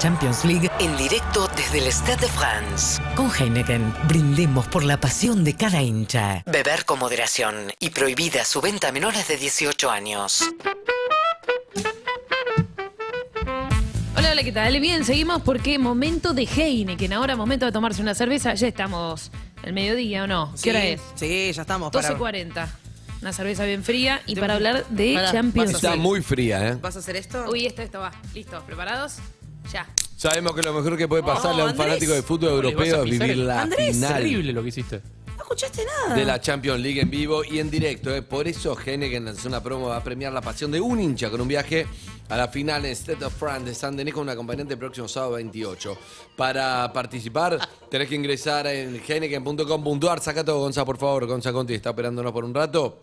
Champions League en directo desde el Stade de France. Con Heineken, brindemos por la pasión de cada hincha. Beber con moderación y prohibida su venta a menores de 18 años. Hola, ¿qué tal? Bien, seguimos porque momento de Heineken. Ahora momento de tomarse una cerveza. Ya estamos al mediodía, ¿o no? ¿Qué hora es? Sí, ya estamos. 12:40. Una cerveza bien fría y para hablar de Champions League. Está muy fría, ¿eh? ¿Vas a hacer esto? Uy, esto va. Listo, ¿preparados? Ya. Sabemos que lo mejor que puede pasarle a un Andrés. fanático de fútbol europeo es vivir la Andrés, final Terrible lo que hiciste. No escuchaste nada. de la Champions League en vivo y en directo. Por eso Heineken lanzó una promo, va a premiar la pasión de un hincha con un viaje a la final en Stade de France de Saint-Denis con un acompañante el próximo sábado 28. Para participar tenés que ingresar en heineken.com.ar. Saca todo, Gonza, por favor. Gonza Conti está operándonos por un rato.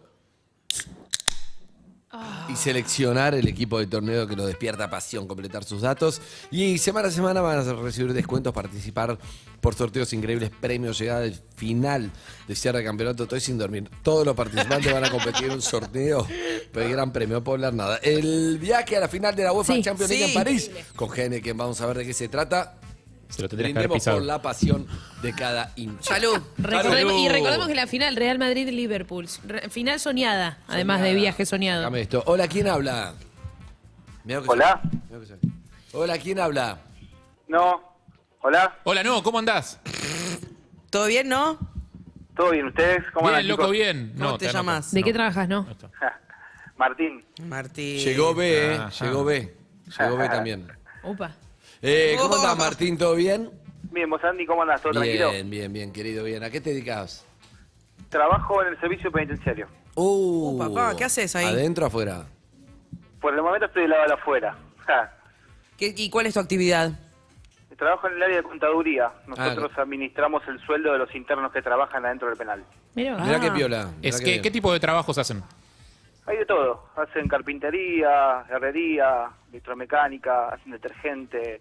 Y seleccionar el equipo de torneo que lo despierta pasión, completar sus datos. Y semana a semana van a recibir descuentos, participar por sorteos increíbles, premios, llegar al final de cierre de campeonato. Estoy sin dormir. Todos los participantes van a competir en un sorteo, pero el gran premio, no puedo hablar nada. El viaje a la final de la UEFA Sí, Champions League sí. en París, con Heineken, vamos a ver de qué se trata. Se lo tendrías que haber Brindemos pisado. por la pasión de cada hincha. Salud. Y recordemos que la final Real Madrid-Liverpool. Final soñada, además de viaje soñado. Dame esto. Hola, ¿quién habla? Mirá lo que Hola. soy. Mirá lo que soy. Hola, ¿quién habla? No. Hola. Hola, no, ¿cómo andás? ¿Todo bien, no? ¿Todo bien? ¿Ustedes? ¿Cómo Bien, andan, loco, chicos? bien. ¿Cómo No, te anoto. llamas? ¿De qué trabajas, no? No está. Martín. Martín. Llegó B, Ajá. llegó B. Llegó B también. Upa. ¿Cómo andás, Martín? ¿Todo bien? Bien, vos, Andy, ¿cómo andás? ¿Todo tranquilo? Bien, querido, bien. ¿A qué te dedicas? Trabajo en el servicio penitenciario. Papá, ¿qué haces ahí? ¿Adentro o afuera? Por el momento estoy del lado de afuera. Ja. ¿Y cuál es tu actividad? Trabajo en el área de contaduría. Nosotros administramos el sueldo de los internos que trabajan adentro del penal. Mira, Mirá qué piola. mirá qué bien. ¿Qué tipo de trabajos hacen? Hay de todo. Hacen carpintería, herrería, electromecánica, hacen detergente,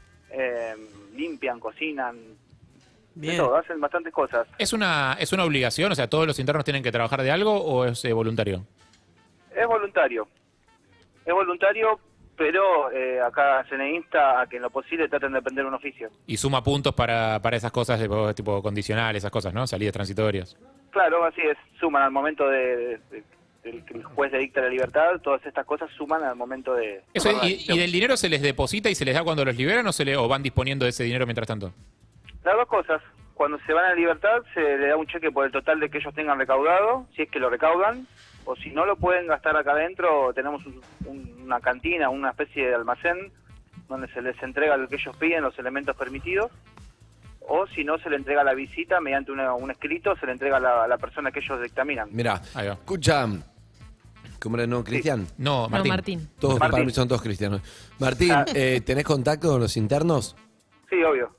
limpian, cocinan. De Bien. todo, hacen bastantes cosas. ¿Es una obligación? O sea, ¿todos los internos tienen que trabajar de algo o es voluntario? Es voluntario. Es voluntario, pero acá se le insta a que en lo posible traten de aprender un oficio. Y suma puntos para esas cosas de tipo condicional, esas cosas, ¿no? Salidas transitorias. Claro, así es. Suman al momento del que el juez le dicta la libertad. Todas estas cosas suman al momento de... Eso, tomar la y decisión. del dinero se les deposita y se les da cuando los liberan o van disponiendo de ese dinero mientras tanto? Las dos cosas. Cuando se van a libertad se le da un cheque por el total de que ellos tengan recaudado, si es que lo recaudan, o si no lo pueden gastar acá adentro, tenemos una cantina, una especie de almacén, donde se les entrega lo que ellos piden, los elementos permitidos, o si no se le entrega la visita mediante un escrito, se le entrega a la persona que ellos dictaminan. Mirá, Ahí va. escucha. ¿Cómo era? ¿No, Cristian? No, No, Martín. Martín. Todos Martín. para mí son todos cristianos. Martín, Ah. ¿tenés contacto con los internos? Sí, obvio.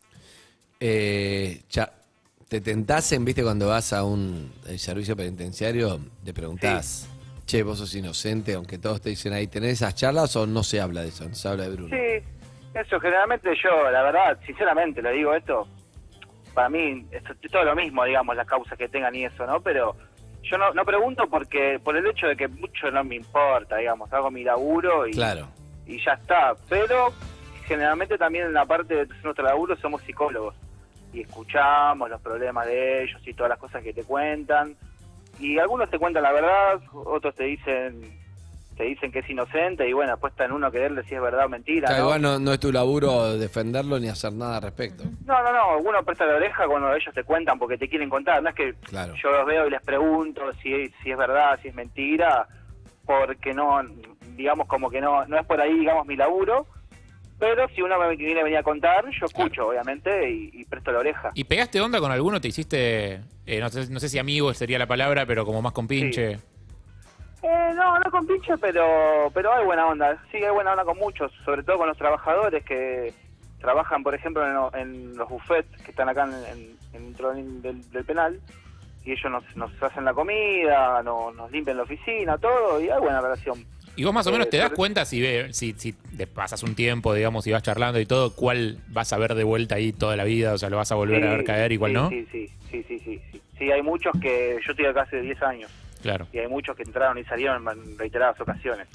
¿Te tentasen, viste, cuando vas a un servicio penitenciario, te preguntás, che, vos sos inocente, aunque todos te dicen ahí, ¿tenés esas charlas o no se habla de eso? No se habla de Bruno. Sí, eso generalmente yo, la verdad, sinceramente le digo esto, para mí es todo lo mismo, digamos, las causas que tengan y eso, ¿no? Pero yo no pregunto porque por el hecho de que mucho no me importa, digamos, hago mi laburo y, Claro. y ya está. Pero generalmente también en la parte de nuestro laburo somos psicólogos y escuchamos los problemas de ellos y todas las cosas que te cuentan. Y algunos te cuentan la verdad, otros te dicen que es inocente y bueno, después está en uno creerle si es verdad o mentira. Claro, ¿no? igual no es tu laburo defenderlo ni hacer nada al respecto. No, uno presta la oreja cuando ellos te cuentan porque te quieren contar, no es que Claro. yo los veo y les pregunto si es verdad, si es mentira, porque no, digamos como que no es por ahí, digamos, mi laburo, pero si uno me viene a venir a contar, yo escucho, obviamente, y presto la oreja. ¿Y pegaste onda con alguno? ¿Te hiciste, no sé si amigo sería la palabra, pero como más compinche? No con pinche, pero hay buena onda, sí, hay buena onda con muchos, sobre todo con los trabajadores que trabajan, por ejemplo, en los buffets que están acá dentro del penal, y ellos nos hacen la comida, nos limpian la oficina, todo, y hay buena relación. ¿Y vos más o menos te das sobre- cuenta si te pasas un tiempo, digamos, y vas charlando y todo, cuál vas a ver de vuelta ahí toda la vida? O sea, lo vas a volver a ver caer y cuál no. Sí, hay muchos que yo estoy acá hace 10 años Claro, y hay muchos que entraron y salieron en reiteradas ocasiones. claro.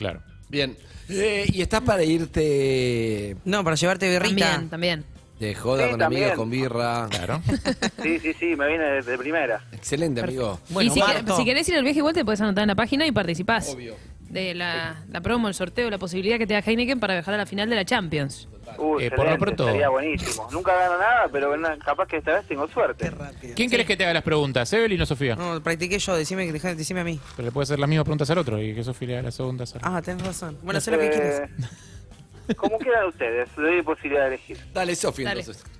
Bien. ¿Y estás para irte No, para llevarte birrita. También. de joda Sí, con también. amigos, con birra? Claro. Sí, me viene de primera. Excelente, amigo. Bueno, y si, Marto. si querés ir al viaje igual te puedes anotar en la página y participás. Obvio. De la promo, el sorteo, la posibilidad que te da Heineken para viajar a la final de la Champions. Por lo Excelente, pronto- sería buenísimo. Nunca gano nada, pero capaz que esta vez tengo suerte. ¿Quién querés que te haga las preguntas? ¿Evelyn o Sofía? No, practiqué yo, decime a mí. Pero le puede hacer las mismas preguntas al otro y que Sofía le haga las segundas al Ah, tenés razón. Bueno, sé lo que quieres. Como quieran ustedes, le doy posibilidad de elegir. Dale, Sofía, Dale. entonces.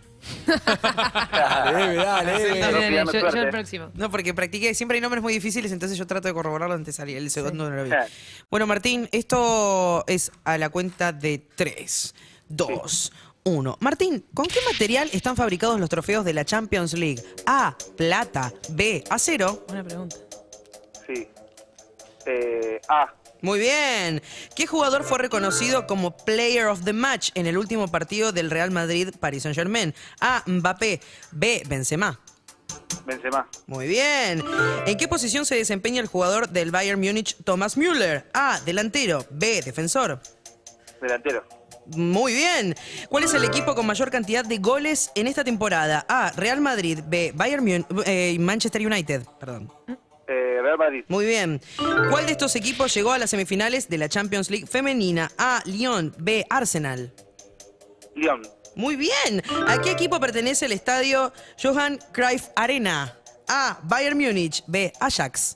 Dale, Eve. Dale, Sofía, yo suerte. el próximo. No, porque practiqué, siempre hay nombres muy difíciles, entonces yo trato de corroborarlo antes de salir. El segundo no lo vi. Claro. Bueno, Martín, esto es a la cuenta de 3, 2, 1. Martín, ¿con qué material están fabricados los trofeos de la Champions League? A, plata, B, acero. Buena pregunta. Sí. A. Muy bien. ¿Qué jugador fue reconocido como Player of the Match en el último partido del Real Madrid-Paris Saint-Germain? A, Mbappé, B, Benzema. Benzema. Muy bien. ¿En qué posición se desempeña el jugador del Bayern Múnich, Thomas Müller? A, delantero, B, defensor. Delantero. Muy bien. ¿Cuál es el equipo con mayor cantidad de goles en esta temporada? A, Real Madrid, B, Bayern Múnich, Manchester United. Perdón. Real Madrid. Muy bien. ¿Cuál de estos equipos llegó a las semifinales de la Champions League femenina? A, Lyon, B, Arsenal. Lyon. Muy bien. ¿A qué equipo pertenece el estadio Johan Cruyff Arena? A, Bayern Múnich, B, Ajax.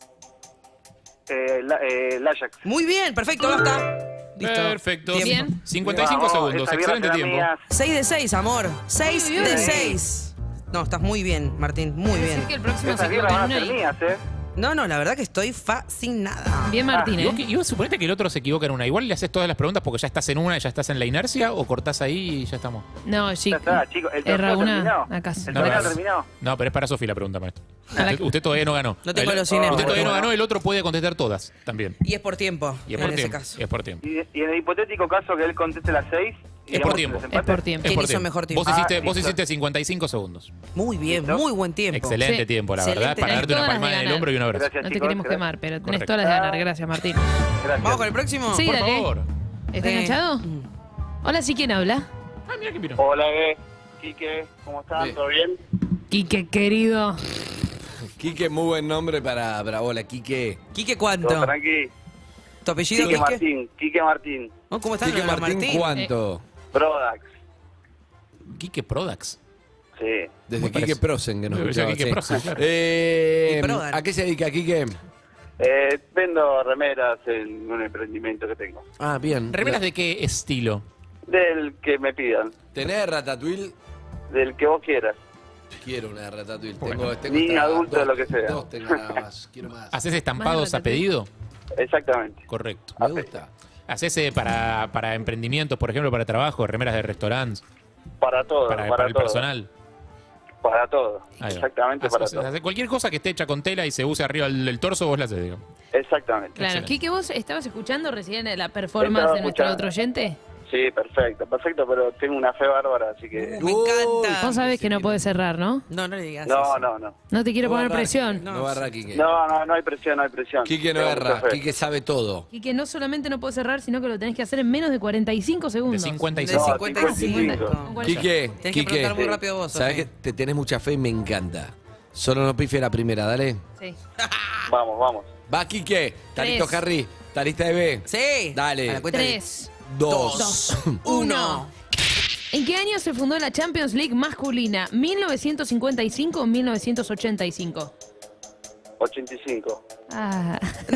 El Ajax. Muy bien, perfecto, basta. Listo. Perfecto. Tiempo. Bien. 55 Vamos, segundos. esas birras Excelente eran tiempo. mías. 6 de 6, amor. 6 Muy bien. de 6. No, estás muy bien, Martín, muy Así bien. que el próximo se Esas birras van a equivoca ser en una mías, No, la verdad que estoy fascinada. Bien, Martín, ¿Y vos suponete que el otro se equivoca en una? ¿Igual le haces todas las preguntas porque ya estás en una y ya estás en la inercia o cortás ahí y ya estamos? No, sí. Ya está, chicos. El Erra torneo una terminó. acá. El No, torneo no. terminó. No, pero es para Sofía la pregunta, maestro. A la- Usted todavía no ganó. No tengo El- los cines, Usted todavía no bueno. ganó, el otro puede contestar todas también. Y es por tiempo, Y es en por ese tiempo. caso. Y es por tiempo. Y en el hipotético caso que él conteste las 6. Es por tiempo. Es por tiempo. Es ¿Quién por hizo mejor tiempo? Vos hiciste, Ah, vos listo. hiciste 55 segundos. Muy bien, ¿Listo? muy buen tiempo. Excelente Sí. tiempo, la Excelente. verdad. Para Tenés darte una todas las de palmada en el ganar. hombro y un abrazo. Gracias, No te chicos, queremos gracias. quemar, pero tenés Correcto. todas las de ganar. Gracias, Martín. Gracias. ¿Vamos con el próximo? Sí, Por dale. favor. ¿Está enganchado? Hola, ¿sí quién habla? Ah, mira que vino. Hola, Quique. ¿Cómo están? Bien. ¿Todo bien? Quique, querido. Quique, muy buen nombre para hola, Quique. ¿Quique Todo cuánto? tranqui. ¿Tu apellido Quique Quique? Martín. Quique Martín. Oh, ¿Cómo están Quique los Martín, ¿cuánto? Prodax. Quique Prodax. Sí. Desde Me Quique parece. Prosen, que nos Me parecía escuchaba, Quique sí. Prosen, claro. Y Prodan. ¿A qué se dedica Quique? Vendo remeras en un emprendimiento que tengo. Ah, bien. ¿Remeras de qué estilo? Del que me pidan. ¿Tenés Ratatouille? Del que vos quieras. Quiero una Ratatouille. Bueno. Tengo Niño, hasta adulto, dos- lo que sea. Dos tengo nada más. Quiero más. ¿Haces estampados Más a pedido? Exactamente. Correcto. Me gusta. ¿Haces para emprendimientos, por ejemplo, para trabajo, remeras de restaurantes, Para todo. para Para, el todo. personal? Para todo. Ahí va. Exactamente para Haces- todo. haces cualquier cosa que esté hecha con tela y se use arriba del torso, vos la haces, digo. Exactamente. Claro, Excelente. Quique, ¿vos estabas escuchando recién la performance Estaba de nuestro escuchando. otro oyente? Sí, perfecto, pero tengo una fe bárbara, así que... Me encanta. Vos sabés que no podés cerrar, ¿no? No le digas No, eso. no. No te quiero No poner agarra, presión. No agarra Quique. No hay presión, no hay presión. Quique no Tengo agarra. mucha fe. Quique sabe todo. Quique, no solamente no podés cerrar, sino que lo tenés que hacer en menos de 45 De segundos. De 55. 55. ¿Con cuál Quique, Tenés que Quique. preguntar muy rápido vos, Sabés que Sofi. te tenés mucha fe y me encanta. Solo no pifie la primera, dale. Sí. Vamos. Va, Quique. ¿Está Tres. listo, Harry? ¿Está lista, Eve? Sí. Dale. A la cuenta de 3, 2. 1. ¿En qué año se fundó la Champions League masculina? ¿1955 o 1985? 85. Ah.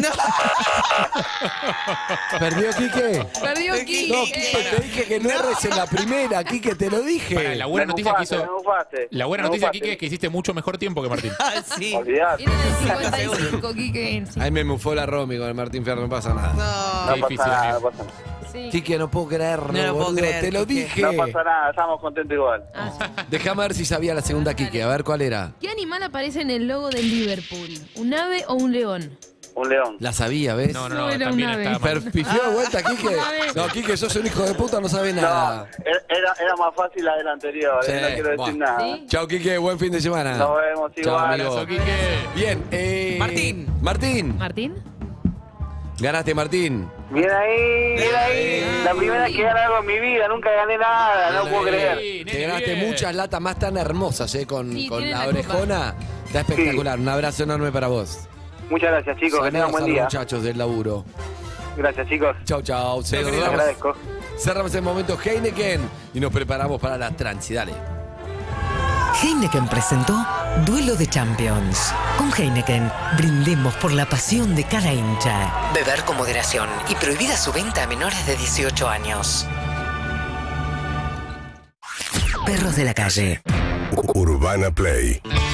¿Perdió Quique? Perdió No, Quique. Quique, te dije que no erres en la primera, Quique, te lo dije. Pará, la buena Me noticia que bufaste, hizo. me bufaste. La buena Me noticia, bufaste. Quique, es que hiciste mucho mejor tiempo que Martín. Ah, sí. Olvidate. Era del 55, Quique. Sí. Ahí me mufó la Romy con el Martín Fierro, no pasa nada. No. No Qué difícil, pasa nada, no amigo. pasa nada. Sí. Quique, no puedo creerlo, No lo puedo boludo, creer, te lo Quique. dije. No pasa nada, estamos contentos igual. Ah, sí. Déjame ver si sabía la segunda Quique, a ver cuál era. ¿Qué animal aparece en el logo del Liverpool? ¿Un ave o un león? Un león. La sabía, ¿ves? No, No, era también un ave. está mal. Pifió de vuelta, Quique. ave. No, Quique, sos un hijo de puta, no sabes No, nada. era más fácil la del anterior, Sí, no quiero decir buah. nada. ¿Sí? Chao, Quique, buen fin de semana. Nos vemos Chao, igual. amigo. Abrazo, Quique. Bien, Martín. Martín. ¿Martín? Ganaste, Martín. Bien ahí. La primera vez que gano algo en mi vida, nunca gané nada, no puedo creer. Te ganaste muchas latas más tan hermosas, con Sí, la tienen la orejona. Está espectacular. Un abrazo enorme para vos. Muchas gracias, chicos, que tengan Saludos buen a los día. muchachos del laburo. Gracias, chicos. Chau. Les agradezco. Cerramos el momento Heineken y nos preparamos para la Transi. Dale. Heineken presentó Duelo de Champions. Con Heineken, brindemos por la pasión de cada hincha. Beber con moderación y prohibida su venta a menores de 18 años. Perros de la calle. Urbana Play